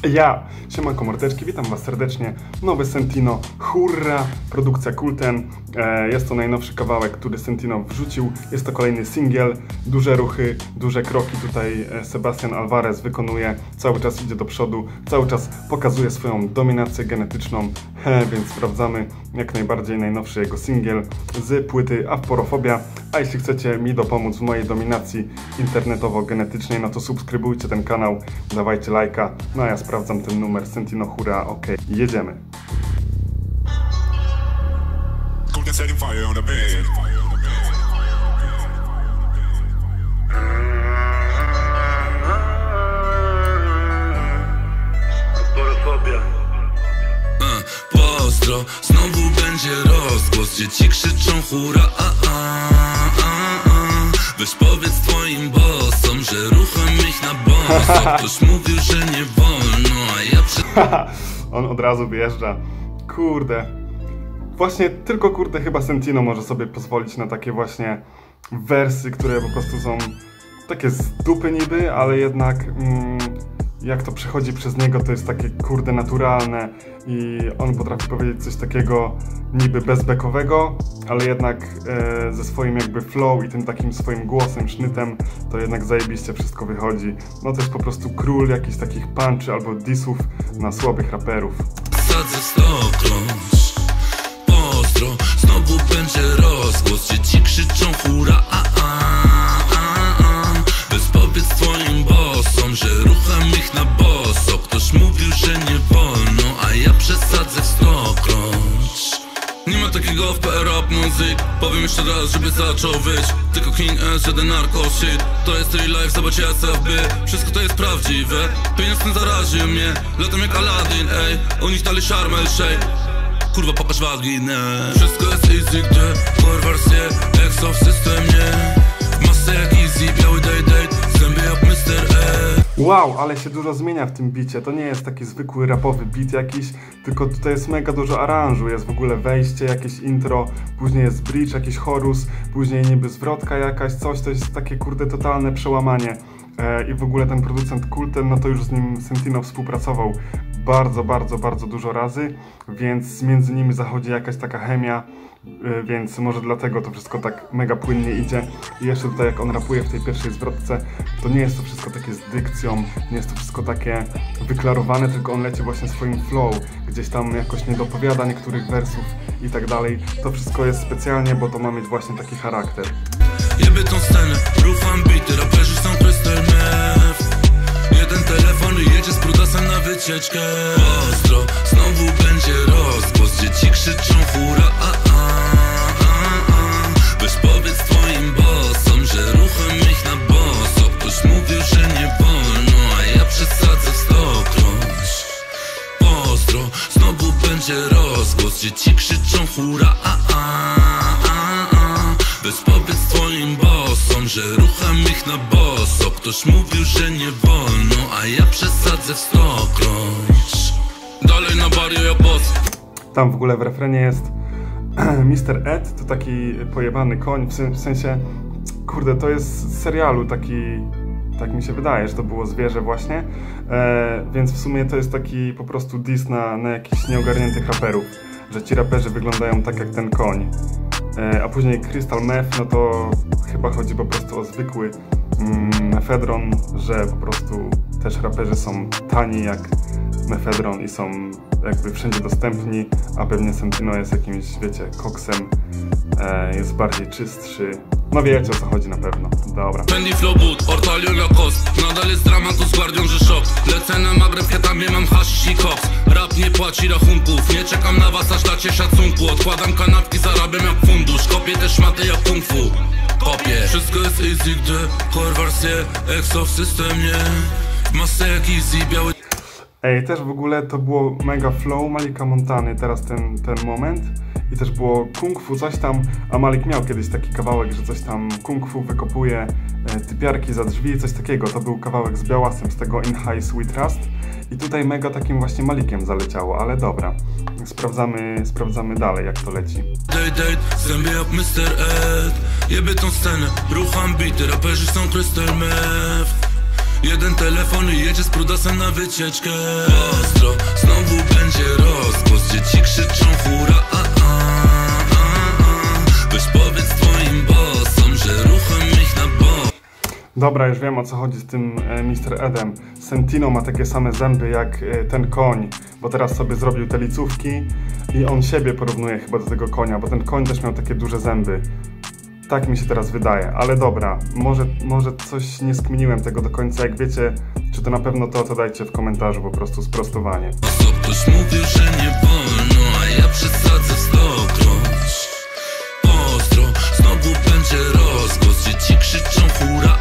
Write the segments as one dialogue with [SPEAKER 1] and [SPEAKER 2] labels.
[SPEAKER 1] Ja, siemanko mordeczki, witam was serdecznie. Nowe Sentino, hurra, produkcja Kulten. Jest to najnowszy kawałek, który Sentino wrzucił. Jest to kolejny singiel, duże ruchy, duże kroki tutaj Sebastian Alvarez wykonuje. Cały czas idzie do przodu, cały czas pokazuje swoją dominację genetyczną. Więc sprawdzamy jak najbardziej najnowszy jego singiel z płyty Aporofobia. A jeśli chcecie mi dopomóc w mojej dominacji internetowo-genetycznej, no to subskrybujcie ten kanał, dawajcie lajka. No a ja sprawdzam ten numer Sentino, hurra, ok, jedziemy.
[SPEAKER 2] Pozdro, znowu będzie rozgłos, dzieci krzyczą hurra, Weź powiedz twoim bossom, że rucham ich na boso. Ktoś mówił, że nie wolno, a ja
[SPEAKER 1] On od razu wyjeżdża. Kurde. Właśnie tylko kurde chyba Sentino może sobie pozwolić na takie właśnie wersy, które po prostu są takie z dupy niby, ale jednak jak to przechodzi przez niego, to jest takie kurde naturalne i on potrafi powiedzieć coś takiego niby bezbekowego, ale jednak ze swoim jakby flow i tym takim swoim głosem, sznytem, to jednak zajebiście wszystko wychodzi. No to jest po prostu król jakichś takich punchy albo dissów na słabych raperów.
[SPEAKER 2] Sadzę stokroć, pozdro, znowu będzie rozgłos, dzieci krzyczą hurra, Weź powiedz twoim bossom, że rucham ich na boso. Ktoś mówił, że nie wolno, a ja przesadzę w stokroć. Nie ma takiego w PR rap muzyk. Powiem jeszcze raz, żeby zaczął wyjść. Tylko King S, żaden narco shit. To jest real life, zobacz SFB. Wszystko to jest prawdziwe. Pieniądz ten zaraził mnie. Latam jak Aladdin, ej. U nich dali Sharm el Sheikh. Kurwa pokaż waginę. Wszystko jest easy, gdy porwersje Exo w systemie. Masę jak easy, biały date, zęby jak Mr. E.
[SPEAKER 1] Wow, ale się dużo zmienia w tym bicie. To nie jest taki zwykły rapowy beat jakiś, tylko tutaj jest mega dużo aranżu. Jest w ogóle wejście, jakieś intro, później jest bridge, jakiś chorus, później niby zwrotka jakaś, coś. To jest takie kurde totalne przełamanie. I w ogóle ten producent Kulten, no to już z nim Sentino współpracował bardzo dużo razy, więc między nimi zachodzi jakaś taka chemia, więc może dlatego to wszystko tak mega płynnie idzie. I jeszcze tutaj jak on rapuje w tej pierwszej zwrotce, to nie jest to wszystko takie z dykcją, nie jest to wszystko takie wyklarowane, tylko on leci właśnie swoim flow, gdzieś tam jakoś nie dopowiada niektórych wersów i tak dalej. To wszystko jest specjalnie, bo to ma mieć właśnie taki charakter.
[SPEAKER 2] Jeby tą scenę, rucham bity, raperzy są crystal meth. Jeden telefon i jedzie z brudasem na wycieczkę. Ostro, znowu będzie rozgłos, dzieci krzyczą hurra, Weź powiedz twoim bossom, że rucham ich na boso. Ktoś mówił, że nie wolno, a ja przesadzę w stokroć. Ostro, znowu będzie rozgłos, dzieci krzyczą hurra, Weź powiedz twoim bossom, że rucham ich na boso. Ktoś mówił, że nie wolno, a ja przesadzę w stokroć. Dalej na bario ja boss.
[SPEAKER 1] Tam w ogóle w refrenie jest Mr. Ed, to taki pojebany koń, w sensie, kurde, to jest z serialu taki, tak mi się wydaje, że to było zwierzę właśnie, więc w sumie to jest taki po prostu diss na jakichś nieogarniętych raperów, że ci raperzy wyglądają tak jak ten koń. A później Crystal Meth, no to chyba chodzi po prostu o zwykły mefedron, że po prostu też raperzy są tani jak mefedron i są jakby wszędzie dostępni, a pewnie Sentino jest jakimś, wiecie, koksem, jest bardziej czystszy. No wiecie o co chodzi na pewno. Dobra.
[SPEAKER 2] Fendi Flow Boot, Ortalio Lacoste. Nadal jest dramat, tu z Guardią, że szok. Lecę na Magreb, tam mam hashish i koks. Rap nie płaci rachunków, nie czekam na was, aż dacie szacunku. Odkładam kanapki, zarabiam jak fundusz. Kopię te szmaty jak kung fu. Kopię. Wszystko jest easy, gdy core wersje Exo w systemie. Masę jak easy, biały.
[SPEAKER 1] Ej, też w ogóle to było mega flow Malika Montany, teraz ten moment. I też było kung fu, coś tam, a Malik miał kiedyś taki kawałek, że coś tam kung fu wykopuje typiarki za drzwi, coś takiego. To był kawałek z Białasem, z tego In High Sweet Trust. I tutaj mega takim właśnie Malikiem zaleciało, ale dobra. Sprawdzamy dalej, jak to leci.
[SPEAKER 2] Date, zęby jak Mr. Ed. Jeby tą scenę, rucham bity, raperzy są crystal meth. Jeden telefon i jedzie z brudasem na wycieczkę. Ostro, znowu będzie rozgłos. Dzieci krzyczą hura, Weź powiedz twoim bossom, że rucham ich na bok.
[SPEAKER 1] Dobra, już wiem, o co chodzi z tym Mr. Edem. Sentino ma takie same zęby jak ten koń, bo teraz sobie zrobił te licówki i on siebie porównuje chyba do tego konia, bo ten koń też miał takie duże zęby. Tak mi się teraz wydaje, ale dobra, może coś nie skminiłem tego do końca. Jak wiecie, czy to na pewno to dajcie w komentarzu po prostu sprostowanie.
[SPEAKER 2] Ktoś mówił, że nie wolno, a ja przesadzę w stokroć. Ostro, znowu będzie rozgłos. Dzieci krzyczą hura,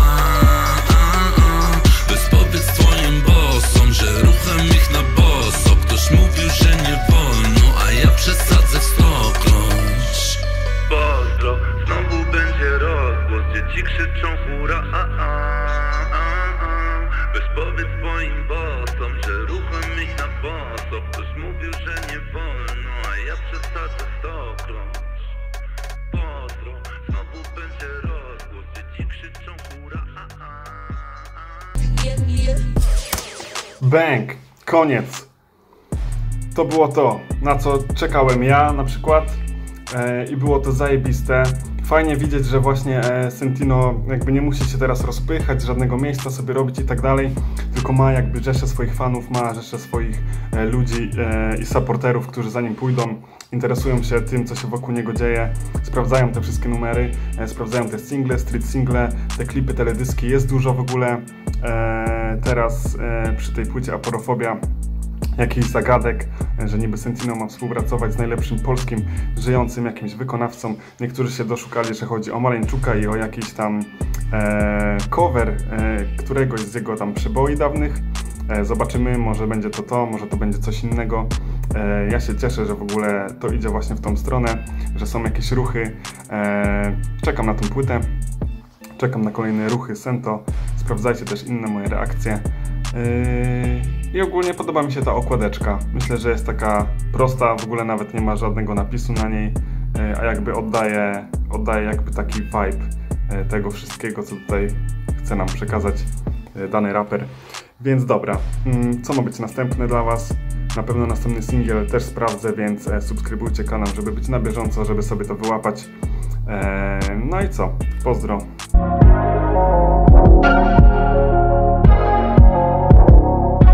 [SPEAKER 2] Weź powiedz twoim bossom, że rucham ich na boso. Ktoś mówił, że nie wolno, a ja przesadzę w stokroć. Pozdro, znowu będzie rozgłos. Dzieci krzyczą hura, Weź powiedz twoim bossom, że rucham ich na boso. Ktoś mówił, że nie wolno, a ja przesadzę w stokroć. Pozdro, znowu będzie rozgłos. Dzieci krzyczą hura,
[SPEAKER 1] Bang! Koniec! To było to, na co czekałem ja na przykład i było to zajebiste. Fajnie widzieć, że właśnie Sentino jakby nie musi się teraz rozpychać, żadnego miejsca sobie robić i tak dalej, tylko ma jakby rzeszę swoich fanów, ma rzeszę swoich ludzi i supporterów, którzy za nim pójdą, interesują się tym, co się wokół niego dzieje, sprawdzają te wszystkie numery, sprawdzają te single, street single, te klipy, teledyski. Jest dużo w ogóle teraz przy tej płycie Aporofobia jakichś zagadek, że niby Sentino ma współpracować z najlepszym polskim żyjącym jakimś wykonawcą. Niektórzy się doszukali, że chodzi o Maleńczuka i o jakiś tam cover któregoś z jego tam przeboi dawnych. Zobaczymy, może będzie to, może to będzie coś innego. Ja się cieszę, że w ogóle to idzie właśnie w tą stronę, że są jakieś ruchy. Czekam na tą płytę, czekam na kolejne ruchy Sento. Sprawdzajcie też inne moje reakcje. I ogólnie podoba mi się ta okładeczka. Myślę, że jest taka prosta, w ogóle nawet nie ma żadnego napisu na niej, a jakby oddaje jakby taki vibe tego wszystkiego, co tutaj chce nam przekazać dany raper. Więc dobra, co ma być następne dla Was? Na pewno następny singiel też sprawdzę, więc subskrybujcie kanał, żeby być na bieżąco, żeby sobie to wyłapać. No i co? Pozdro.